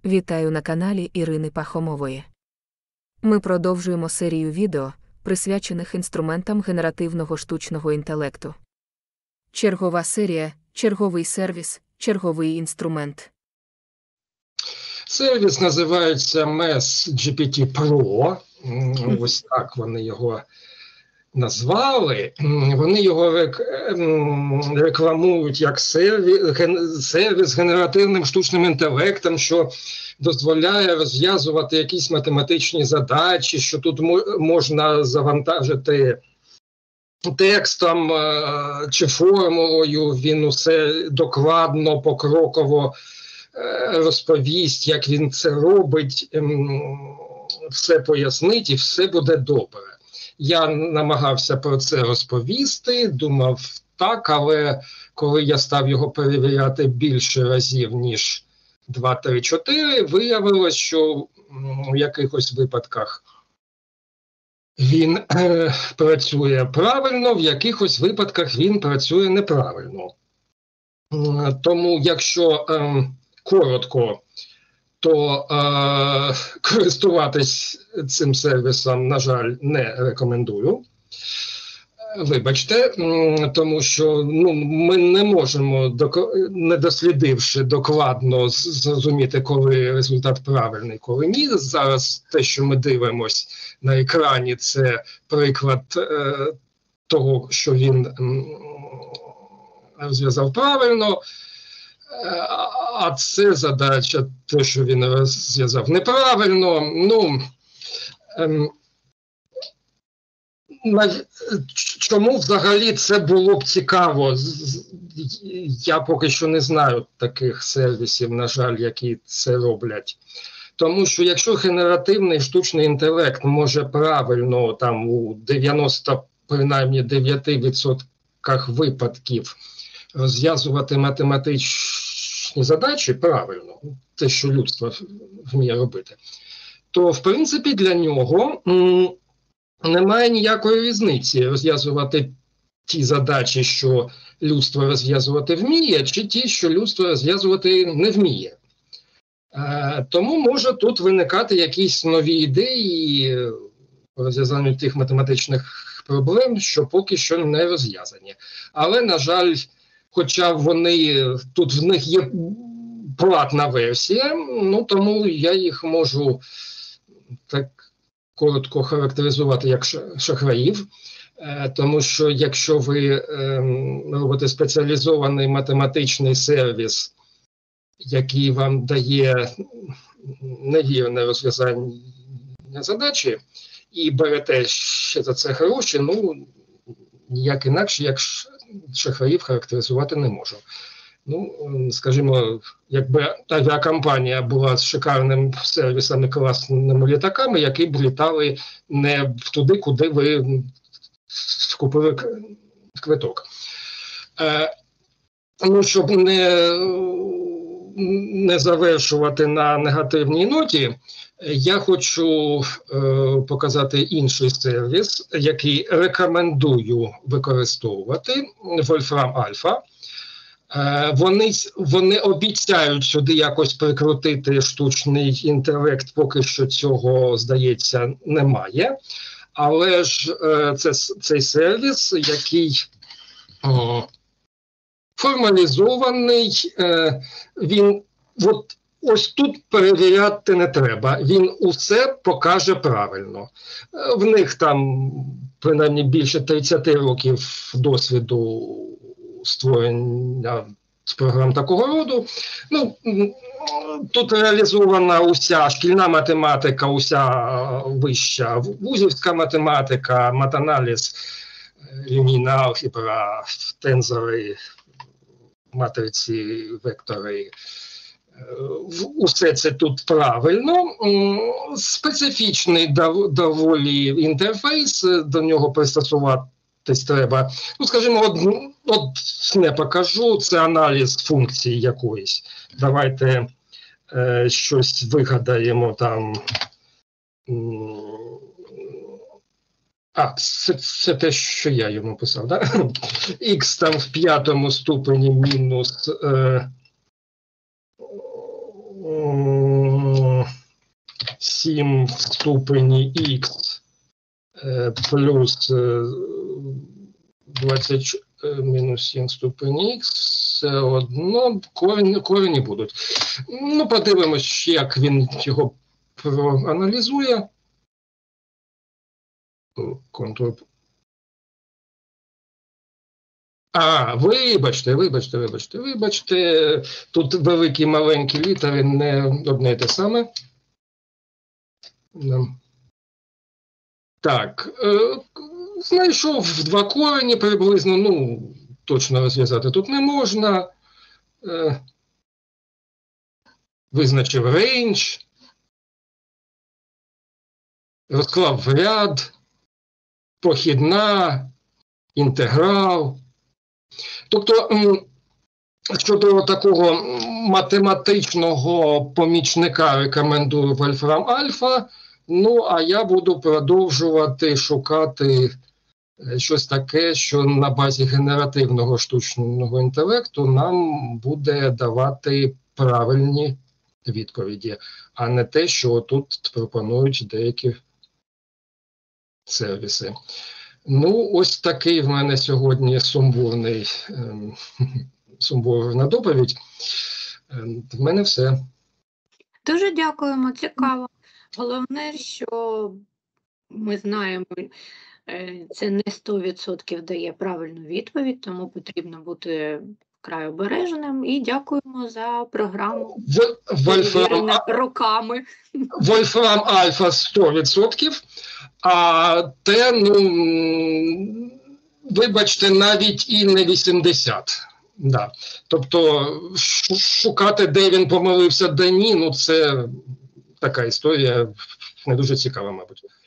Вітаю на каналі Ірини Пахомової. Ми продовжуємо серію відео, присвячених інструментам генеративного штучного інтелекту. Чергова серія, черговий сервіс, черговий інструмент. Сервіс називається MES GPT Pro. Ось так вони його назвали. Вони його рекламують як сервіс з генеративним штучним інтелектом, що дозволяє розв'язувати якісь математичні задачі, що тут можна завантажити текстом чи формулою, він усе докладно, покроково розповість, як він це робить, все пояснить і все буде добре. Я намагався про це розповісти, думав так, але коли я став його перевіряти більше разів, ніж 2, 3, 4, виявилось, що в якихось випадках він працює правильно, в якихось випадках він працює неправильно. Тому, якщо коротко, то користуватись цим сервісом, на жаль, не рекомендую. Вибачте, тому що ми не можемо, не дослідивши докладно, зрозуміти, коли результат правильний, коли ні. Зараз те, що ми дивимось на екрані, це приклад того, що він розв'язав правильно, а це задача, те, що він розв'язав неправильно. Чому взагалі це було б цікаво? Я поки що не знаю таких сервісів, на жаль, які це роблять. Тому що якщо генеративний штучний інтелект може правильно там у 90, принаймні 9% випадків розв'язувати математичні задачі правильно, те, що людство вміє робити, то, в принципі, для нього немає ніякої різниці розв'язувати ті задачі, що людство розв'язувати вміє, чи ті, що людство розв'язувати не вміє. Тому може тут виникати якісь нові ідеї розв'язання тих математичних проблем, що поки що не розв'язані. Але, на жаль, хоча вони, тут в них є платна версія, тому я їх можу так коротко характеризувати як шахраїв, тому що якщо ви робите спеціалізований математичний сервіс, який вам дає невірне розв'язання задачі, і берете ще за це гроші, ніяк інакше, як шахраїв характеризувати не можу. Скажімо, якби авіакомпанія була з шикарним сервісами, класними літаками, які б літали не туди, куди ви купили квиток. Щоб не завершувати на негативній ноті, я хочу показати інший сервіс, який рекомендую використовувати, Wolfram Alpha. Вони обіцяють сюди якось прикрутити штучний інтелект, поки що цього, здається, немає. Але ж цей сервіс, який формалізований, він ось тут перевіряти не треба, він усе покаже правильно. В них там, принаймні, більше 30 років досвіду створення програм такого роду. Тут реалізована уся шкільна математика, уся вища вузівська математика, матаналіз, лінійна алгебра, тензори, матриці, вектори. Усе це тут правильно. Специфічний доволі інтерфейс, до нього пристосуватись треба. Скажімо, не покажу, це аналіз функції якоїсь. Давайте щось вигадаємо там. Це те, що я йому писав, так? Х там в 5-му ступені мінус 7 в ступені х плюс 20 мінус 7 в ступені х, все одно корені будуть. Ну, подивимось, як він його проаналізує. Контроль. Вибачте. Тут великі маленькі літери, не одне й те саме. Так, знайшов 2 корені приблизно, ну, точно розв'язати тут не можна. Визначив рейндж, розклав в ряд, похідна, інтеграл. Тобто, щодо такого математичного помічника рекомендую Вольфрам Альфа, ну, а я буду продовжувати шукати щось таке, що на базі генеративного штучного інтелекту нам буде давати правильні відповіді, а не те, що тут пропонують деякі сервіси. Ну, ось такий в мене сьогодні сумбурна доповідь. В мене все. Дуже дякуємо, цікаво. Головне, що ми знаємо, це не 100% дає правильну відповідь, тому потрібно бути вкрай обережним. І дякуємо за програму роками. Вольфрам Альфа 100%, а те, ну, вибачте, навіть і не 80%. Да. Тобто шукати, де він помилився, де ні, ну це така історія не дуже цікава, мабуть.